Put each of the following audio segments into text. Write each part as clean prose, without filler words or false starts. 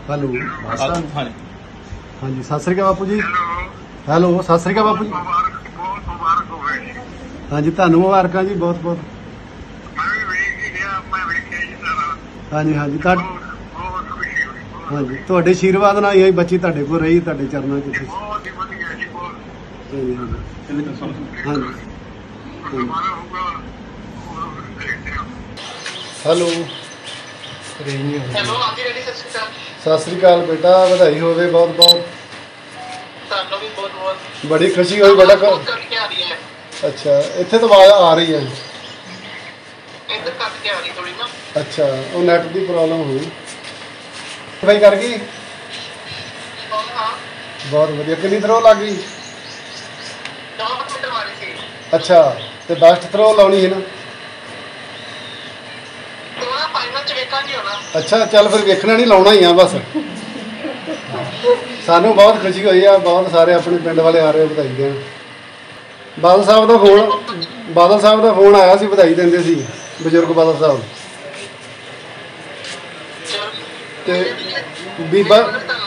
Hello हाँ जी। हाँ जी, सत श्री अकाल बापू जी। हेलो, सत श्री अकाल बापू जी। हाँ जी, ਤੁਹਾਨੂੰ ਮੁਬਾਰਕਾਂ ਜੀ ਬਹੁਤ ਬਹੁਤ। हाँ जी हाँ जी, हाँ जी, ਤੁਹਾਡੇ ਆਸ਼ੀਰਵਾਦ ਨਾਲ ਹੀ ਬੱਚੀ ਤੁਹਾਡੇ ਕੋਲ ਰਹੀ, ਤੁਹਾਡੇ ਚਰਨਾਂ 'ਚ। हाँ जी। हेलो सत श्री अकाल बेटा, बधाई होवे बहुत बहुत। बड़ी खुशी हुई बेटा। अच्छा, इत्थे तो आवाज आ रही है। अच्छा, वो नैट की प्रॉब्लम हुई। भाई कर गई बहुत वधिया। कितनी थ्रो लग गई? अच्छा, तो बेस्ट थ्रो लानी है ना? अच्छा, चल फिर वेखना नहीं, लाना ही आ बस। सानू बहुत खुशी हुई है, बहुत सारे अपने पिंड वाले आ रहे बधाई देन। बादल साहब का फोन आया सी, बधाई देंदे सी बजुर्ग बादल साहब ते बीबा।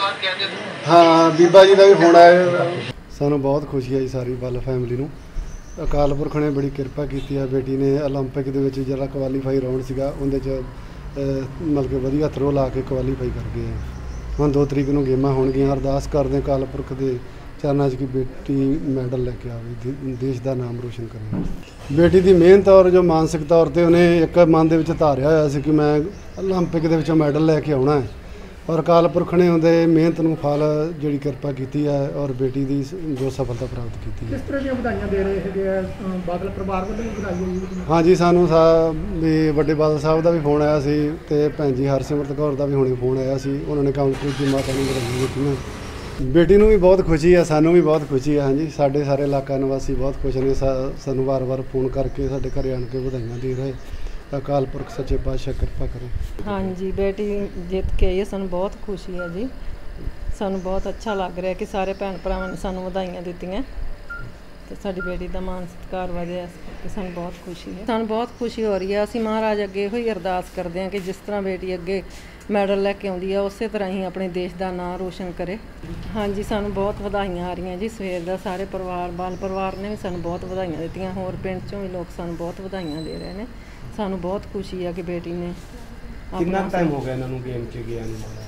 हाँ, बीबा जी का भी फोन आया। सानू बहुत खुशी है जी सारी बल फैमिली नू। अकाल पुरख ने बड़ी किरपा की है। बेटी ने ओलंपिक दे विच जिहड़ा क्वालीफाई राउंड सीगा उहदे च मतलब कि वधिया थ्रो ला के क्वालीफाई कर गए। हुण 2 तरीक नूं गेमां होणगीਆਂ। अरदास करदे अकाल पुरख दे चरणा च कि बेटी मैडल लैके आवे, देश का नाम रोशन करे। बेटी की मेहनत और जो मानसिक तौर पर उन्हें एक मन के विच धारिया होया सी कि मैं ओलंपिक दे विच मैडल लैके आउणा है, और अकाल पुरख ने उहदे मेहनत नूं फल जिहड़ी किरपा की है और बेटी की जो सफलता प्राप्त की है। किस तरह दी बधाइयां दे रहे हैं बादल परिवार वालों भी बधाई? हाँ जी, सानू भी वड्डे बादल साहब का भी फोन आया सी ते भैन जी हरसिमरत कौर का भी हुणे फोन आया सी। उन्होंने काउंटर की माता नूं बधाइयां दित्तियां। बेटी नूं भी बहुत खुशी है, सानू भी बहुत खुशी है। हाँ जी, साडे सारे इलाका निवासी बहुत खुश ने। सानू बार बार फोन करके साडे घरे आण के बधाइयां दे रहे। अकाल पुरख सच्चे पातशाह किरपा करे। हाँ जी, बेटी जित के आई है, सानू बहुत खुशी है जी। सानू बहुत अच्छा लग रहा है कि सारे भैन भरावां ने सानू बधाइयां दित्तियां ते साडी बेटी दा मान सत्कार वधिया, कि सानू बहुत खुशी है। सानू बहुत खुशी हो रही है। असीं महाराज अगे इहो ही अरदास करते हैं कि जिस तरह बेटी अगे मैडल लैके आउंदी है उस तरह ही अपने देश का नाम रोशन करे। हाँ जी, सानू बहुत बधाइयां आ रही जी सवेर का। सारे परिवार बाल परिवार ने भी सानू बहुत बधाइयां दित्तियां। होर पिंड चों भी लोग सानू बहुत बधाइयां दे रहे हैं। सानू बहुत खुशी है कि बेटी ने। कितना टाइम हो गया इन्होंने गेम च गया?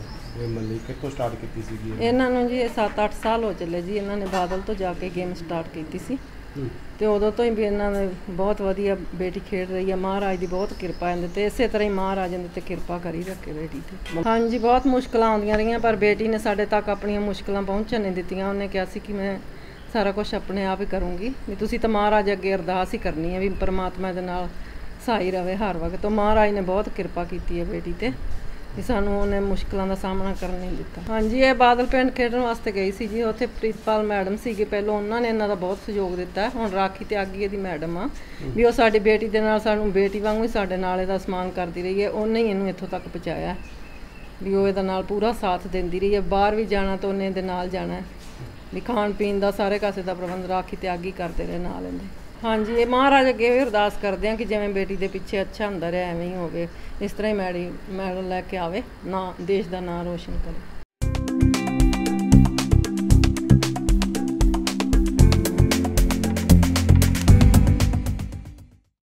कितों स्टार्ट की सी? इन्होंने जी 7-8 साल हो चले जी। इन्होंने बादल तो जाके गेम स्टार्ट की सी ते उदों तो ही भी इन्होंने बहुत वधिया बेटी खेड रही है। महाराज की बहुत किरपा इहदे ते, इसे तरह ही महाराज इहदे ते किरपा करी रखे बेटी ते। हाँ जी, बहुत मुश्किलां आउंदियां रहियां पर बेटी ने साडे तक अपनी मुश्किलां पहुँचण नहीं दित्तियां। उन्हें कहा सी कि मैं सारा कुछ अपने आप ही करूँगी, भी तुसीं तां महाराज अगे अरदास ही करनी है भी परमात्मा दे नाल सहाई रहे हर वक्त। तो महाराज ने बहुत किरपा की है बेटी ते, सानू उन्हें मुश्किलों का सामना करने नहीं दिता। हाँ जी, ये बादल पिंड खेडण वास्ते गई सी जी। उत्थे प्रीतपाल मैडम सीगे पहलों, उन्होंने इन्हां दा बहुत सहयोग दिता। हुण राखी त्यागी दी मैडम आ भी, वो साडी बेटी दे नाल सानू बेटी वांगू ही साडे नाल इहदा समान करदी रही है। उन्हें ही इहनूं इत्थों तक पहुँचाया भी, वो इहदा नाल पूरा साथ दिंदी रही है। बाहर भी जाना तो उन्हें इहदे नाल जाना है भी, खाण पीण दा सारे कासे दा प्रबंध राखी त्यागी करते रहे नाल इहदे। हाँ जी, ये महाराज अगे भी अरदास करते हैं कि जिवें बेटी के पिछे अच्छा हुंदा रहा एवें ही होवे, इस तरह ही मैडल लैके आवे, ना देश का नाम रोशन करे।